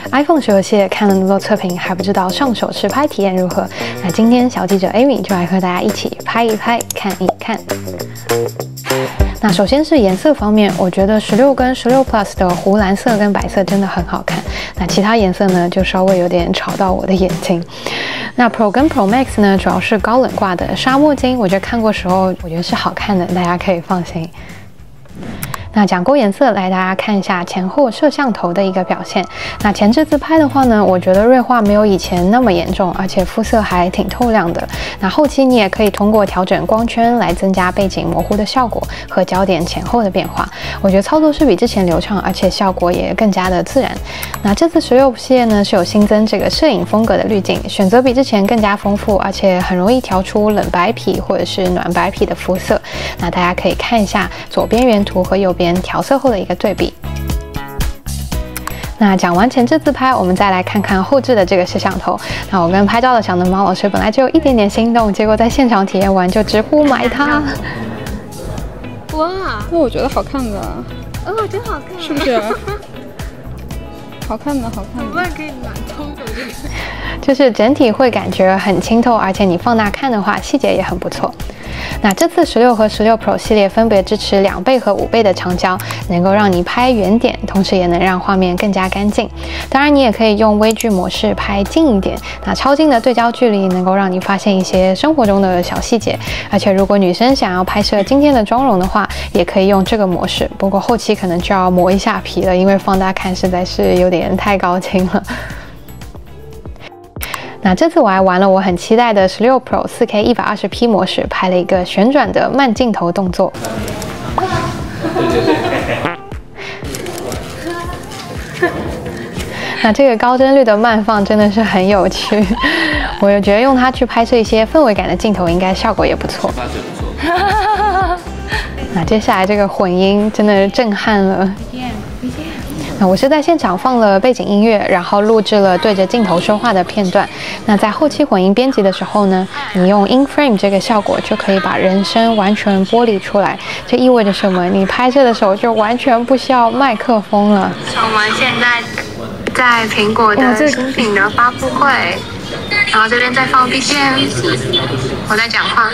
iPhone 16系列看了那么多测评，还不知道上手实拍体验如何？那今天小记者 Amy 就来和大家一起拍一拍，看一看。那首先是颜色方面，我觉得16跟16 Plus 的湖蓝色跟白色真的很好看。那其他颜色呢，就稍微有点吵到我的眼睛。那 Pro 跟 Pro Max 呢，主要是高冷挂的沙漠金，我觉得看过时候，我觉得是好看的，大家可以放心。那讲过颜色，来大家看一下前后摄像头的一个表现。那前置自拍的话呢，我觉得锐化没有以前那么严重，而且肤色还挺透亮的。那后期你也可以通过调整光圈来增加背景模糊的效果和焦点前后的变化。我觉得操作是比之前流畅，而且效果也更加的自然。那这次16系列呢是有新增这个摄影风格的滤镜，选择比之前更加丰富，而且很容易调出冷白皮或者是暖白皮的肤色。那大家可以看一下左边原图和右边调色后的一个对比。那讲完前置自拍，我们再来看看后置的这个摄像头。那我跟拍照的小能猫老师本来就有一点点心动，结果在现场体验完就直呼买它。 哇， 那我觉得好看的。 哦，真好看， 是不是？好看的，好看的。 我也可以买通的这个。 就是整体会感觉很清透，而且你放大看的话，细节也很不错。那这次16和16 Pro 系列分别支持2倍和5倍的长焦，能够让你拍远点，同时也能让画面更加干净。当然，你也可以用微距模式拍近一点，那超近的对焦距离能够让你发现一些生活中的小细节。而且，如果女生想要拍摄今天的妆容的话，也可以用这个模式。不过后期可能就要磨一下皮了，因为放大看实在是有点太高清了。那这次我还玩了我很期待的16 Pro 4K 120P 模式，拍了一个旋转的慢镜头动作。那这个高帧率的慢放真的是很有趣，我也觉得用它去拍摄一些氛围感的镜头，应该效果也不错。那接下来这个混音真的震撼了。那我是在现场放了背景音乐，然后录制了对着镜头说话的片段。那在后期混音编辑的时候呢，你用 in frame 这个效果就可以把人声完全剥离出来。这意味着什么？你拍摄的时候就完全不需要麦克风了。 我们现在在苹果的新品的发布会，然后这边在放 BGM， 我在讲话。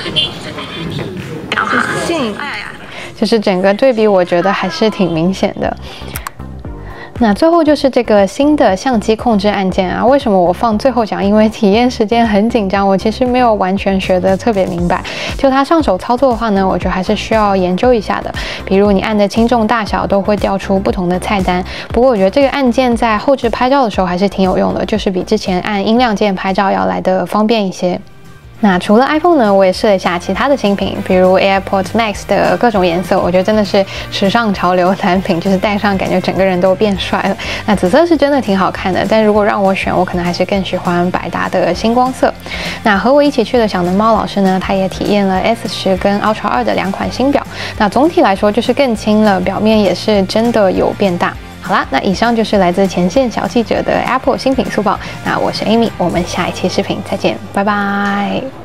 哎呀， 就是整个对比，我觉得还是挺明显的。那最后就是这个新的相机控制按键啊，为什么我放最后讲？因为体验时间很紧张，我其实没有完全学得特别明白。就它上手操作的话呢，我觉得还是需要研究一下的。比如你按的轻重大小都会调出不同的菜单。不过我觉得这个按键在后置拍照的时候还是挺有用的，就是比之前按音量键拍照要来得方便一些。那除了 iPhone 呢，我也试了一下其他的新品，比如 AirPods Max 的各种颜色，我觉得真的是时尚潮流单品，就是戴上感觉整个人都变帅了。那紫色是真的挺好看的，但如果让我选，我可能还是更喜欢百搭的星光色。那和我一起去的小能猫老师呢，他也体验了 S10跟 Ultra 2的2款新表。那总体来说就是更轻了，表面也是真的有变大。好啦，那以上就是来自前线小记者的 Apple 新品速报。那我是 Amy， 我们下一期视频再见，拜拜。